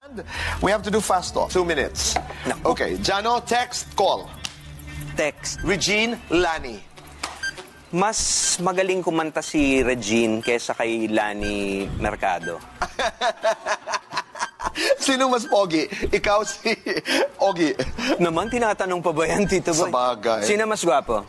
We have to do fast talk. 2 minutes. Okay, Jano, text, call. Text. Regine, Lani. Mas magaling kumanta si Regine kesa kay Lani Mercado. Sino mas pogi? Ikaw si Ogie. Naman, tinatanong pa ba yan, Tito Boy? Sabagay. Sino mas gwapo?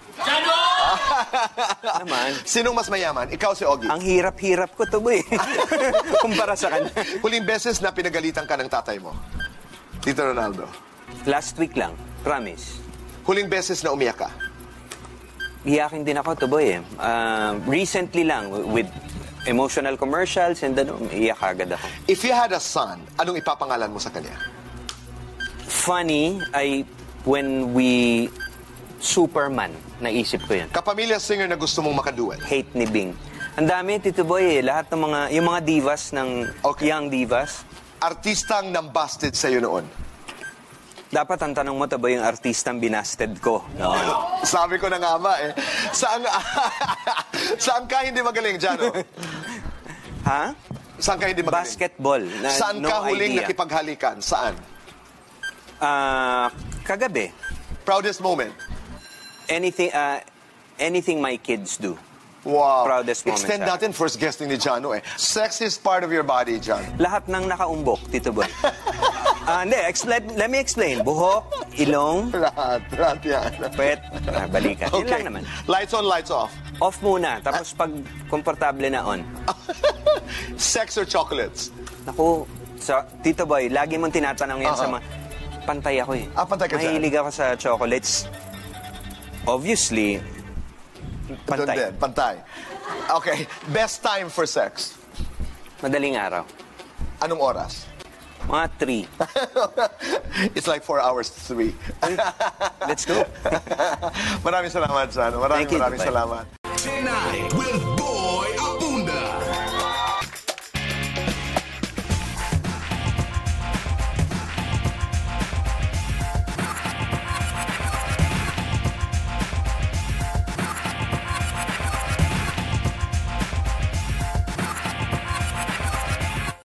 Naman. Sinong mas mayaman? Ikaw si Ogie. Ang hirap-hirap ko to, Boy. Kumpara sa kanya. Huling beses na pinagalitan ka ng tatay mo? Tito Ronaldo. Last week lang, promise. Huling beses na umiyak ka? Iyakin din ako to, Boy. Recently lang, with emotional commercials and ano, iyak agad ako. If you had a son, anong ipapangalan mo sa kanya? Funny ay when we Superman, naisip ko yan. Kapamilya singer na gusto mong makaduet? Hate ni Bing. Ang dami, Tito Boy, lahat ng mga, yung mga divas ng young divas. Artistang nambasted sa'yo noon? Dapat ang tanong mo, Tabo, yung artistang binasted ko. No. Sabi ko na nga ba eh. Saan ka hindi magaling, Jano? Ha? Saan ka hindi magaling? Basketball. Saan ka huling nakipaghalikan? Saan? Kagabi. Proudest moment? Anything my kids do. Wow. Proudest moment. Extend natin first guesting ni Jano eh. Sex is part of your body, Jan. Lahat ng nakaumbok, Tito Boy. Hindi, let me explain. Buhok, ilong, Lahat yan. pet, balikat. Yun lang naman. Lights on, lights off. Off muna, tapos pag komportable na on. Sex or chocolates? Naku, Tito Boy, lagi mong tinatanong yan sa mga... Pantay ako eh. Pantay ka dyan? Mahilig ako sa chocolates. Obviously, pantay. Doon din, pantay. Okay, best time for sex? Madaling araw. Anong oras? Mga 3. It's like 4 hours to 3. Let's go. Maraming salamat, Jano. Maraming salamat. Tonight with